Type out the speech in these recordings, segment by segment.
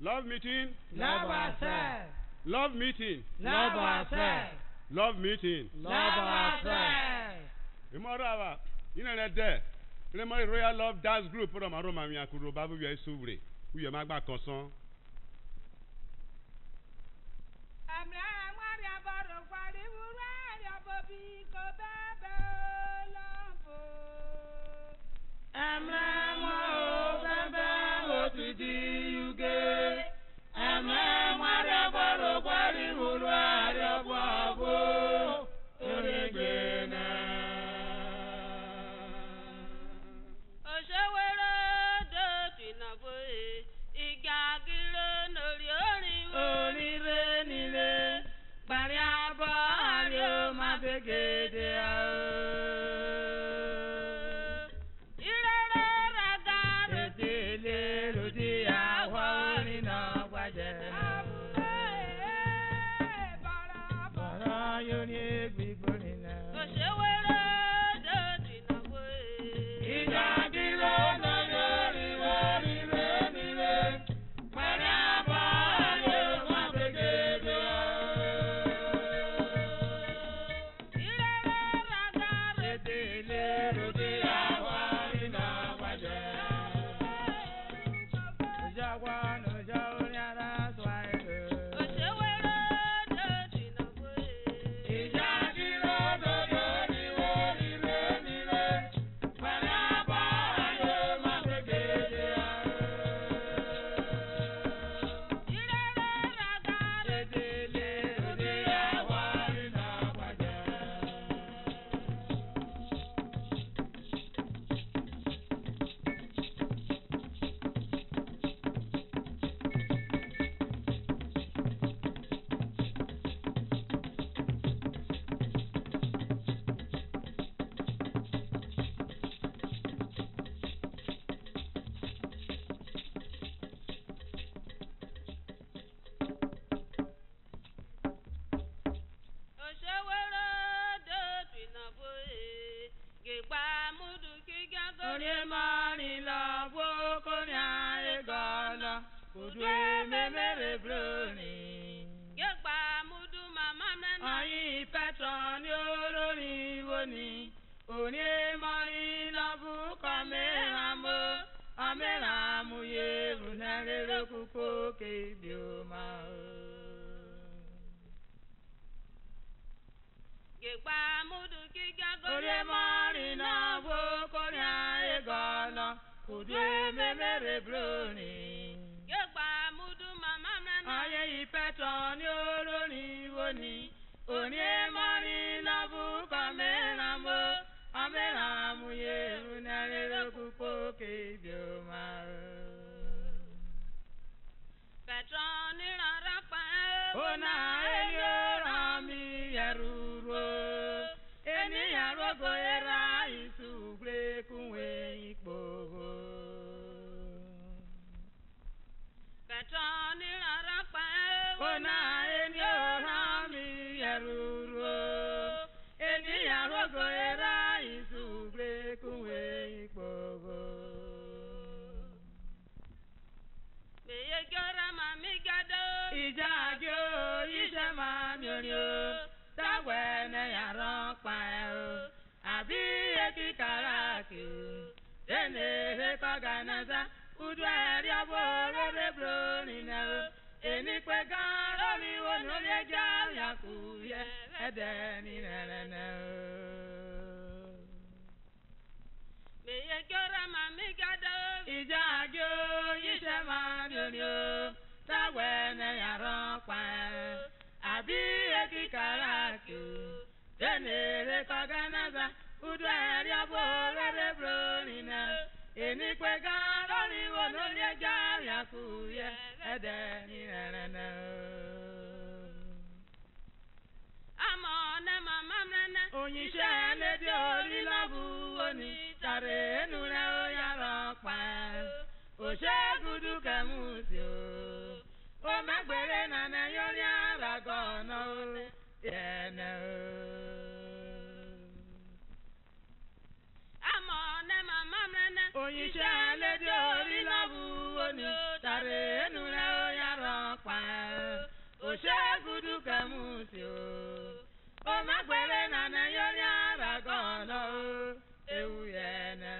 Love meeting. Love ourselves. Love meeting. Love ourselves. Love meeting. Love ourselves. Imorava. Internet there. Remember Royal Love Dance Group. Put on my room and we are Babu. We are Subre. We are Magba Conson. Onye shale di ori labu oni tare nure O magbere na na yonya ragono euyene.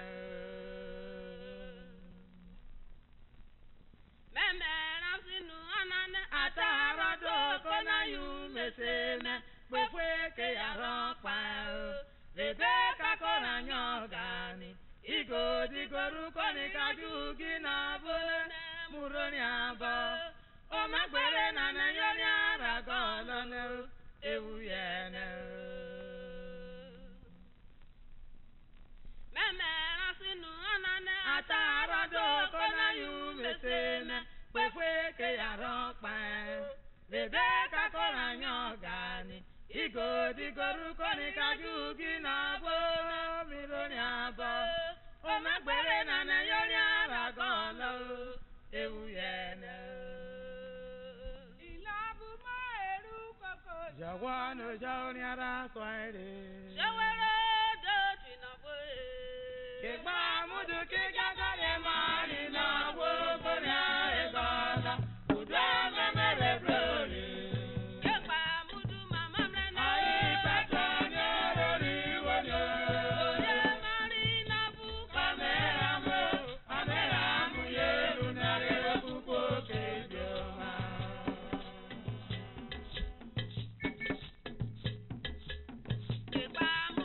Meme rasinu anane atarado kona yu meseme befwe ke yaropa. Rebecca kona nyogani igo digoru koni kajugi na bune muroni abo. O magbere na na yonya ragono euyene. Meme rasinu anane atarado kona yu meseme befwe ke yaropa. Rebecca kona nyogani igo digoru koni kajugi na bo mironi abo. O magbere na na yonya ragono euyene. Ilabu ma eru koko jawano jawni ara soire. Jawere do tinabo. Kegba mudu kigagare mari na wo konya egala. Udwa memere broni. Bye.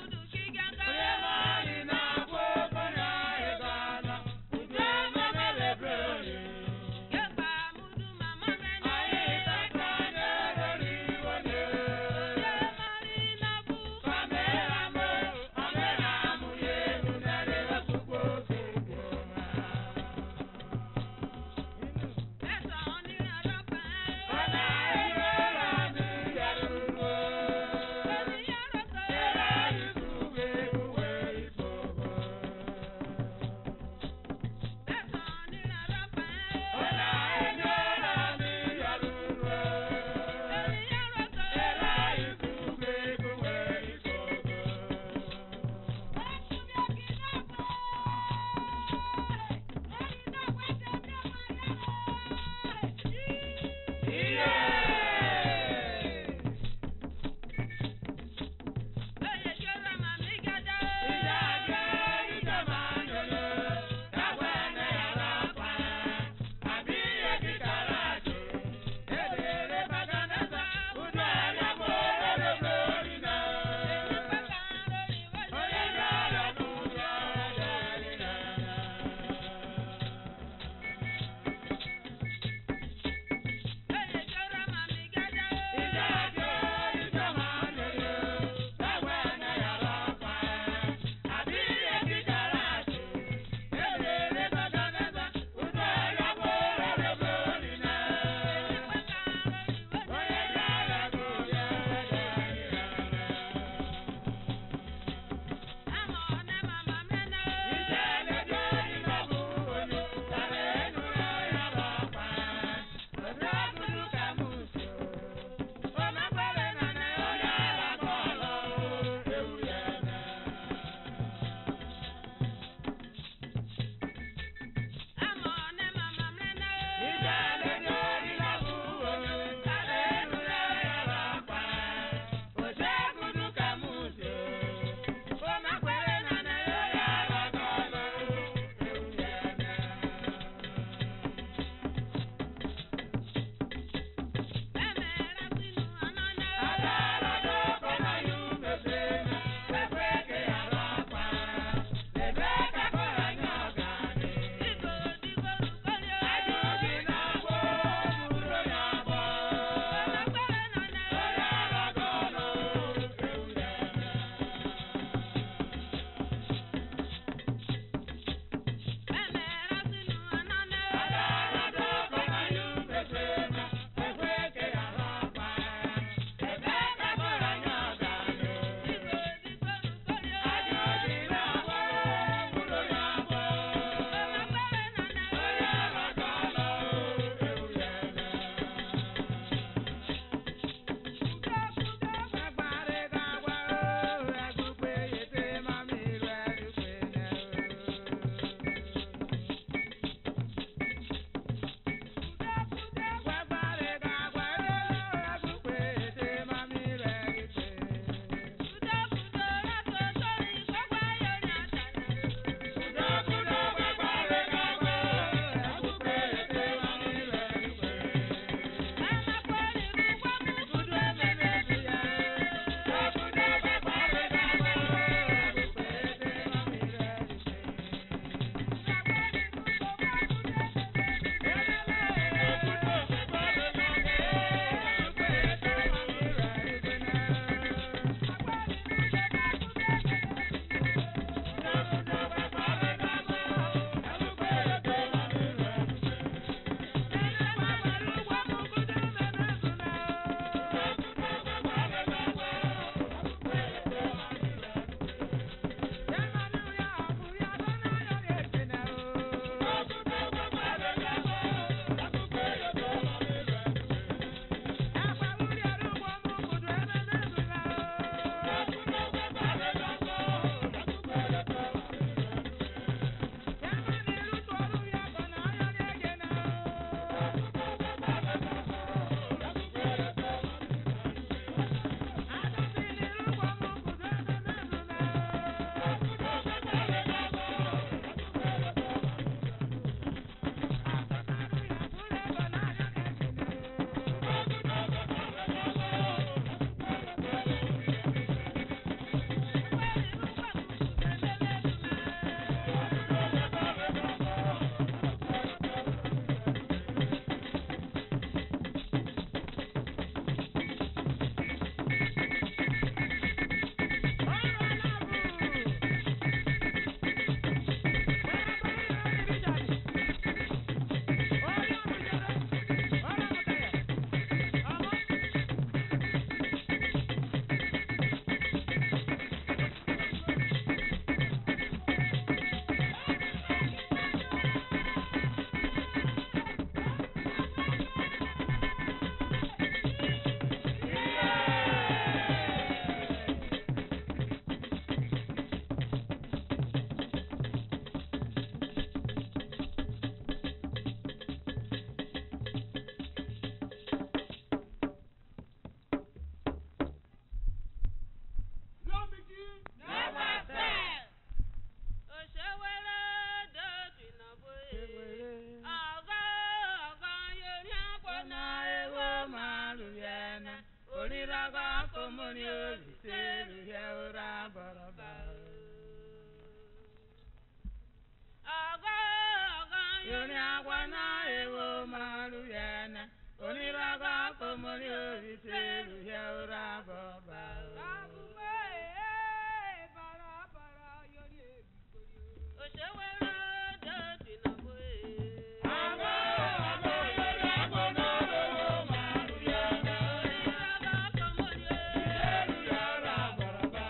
Jagwana ewo malu yana. Oniraga komori obiteru yaura baba. Babume bara bara yoni ebikoyo. Oshewera de tinabwe. Abo yori agono malu yana. Oniraga komori obiteru yaura baba.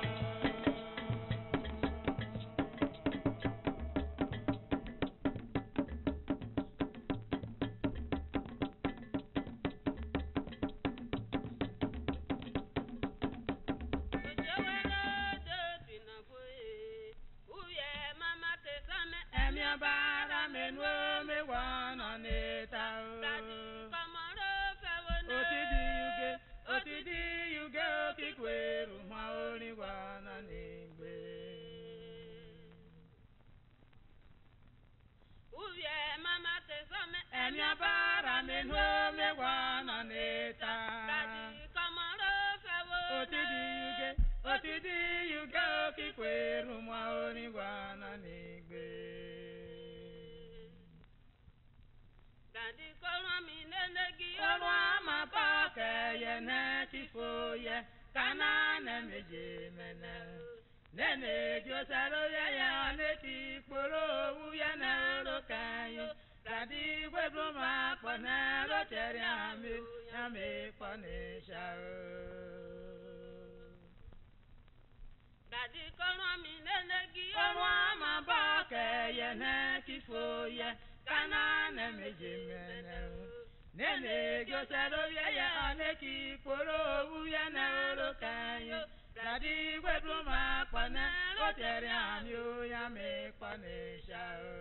Bara menwo me wana neta otidi yuge okikweru maoni wana negbe uye mama tesome emya bara menwo me wana neta otidi yuge okikweru maoni wana negbe Dadi kolwa minenegi olwa mapake yene tifoye kanane mejimene nene josaro ya neki poro uyene olokayo Dadi webro ma pone ro teriami yame pone shao Dadi kolwa minenegi olwa mapake yene tifoye Kanane mejimene nene josero ya aneki poro uya na olokayo Dadi webro ma kwana otere amyo ya me kwane shao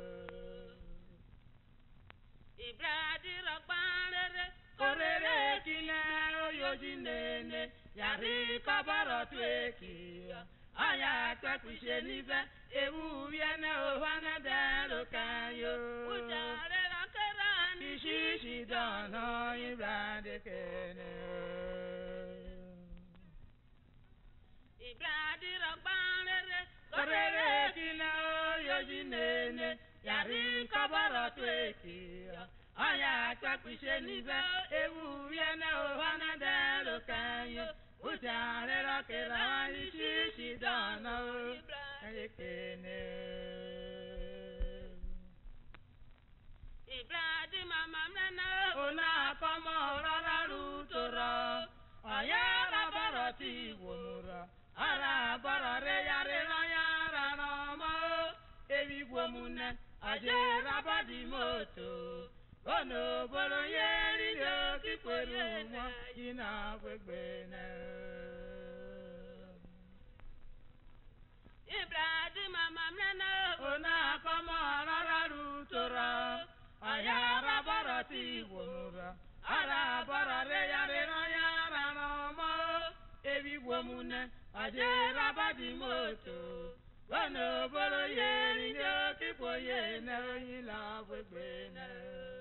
Ibradi rokbanere korere kine oyoji nene yari kabaro tweki Aya kwekwishe nive ewu yene ohana dero kayo Ujare rakera nishishi dono ibrade kene Ibradi rokbanere korere kina yoji nene Yari kabaro tweki Aya kwekwishe nive ewu yene ohana dero kayo Ujare rakera nishishi dono ibrade Ibradi mama mrena ona kama rara rutoro ayara barati womura ara barare yare yara namo ewi womune ajera badi moto ono bolo yeri yo kikweru mo ina gbegbene Ibradi mama mrena ona kama rara rutoro ayara barati womura ara barare yare yara namo ewi womune ajera badi moto ono bolo yeri yo kikwoye na ila gbegbene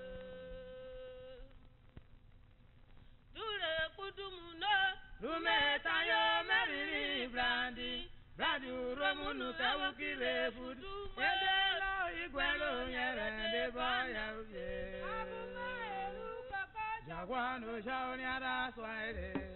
Dure kudumuno Lume tayo meriri Brandi uromunu tawukire fudu Edelo igwelo nyere debaya uye Jagwano shaoni ara swaire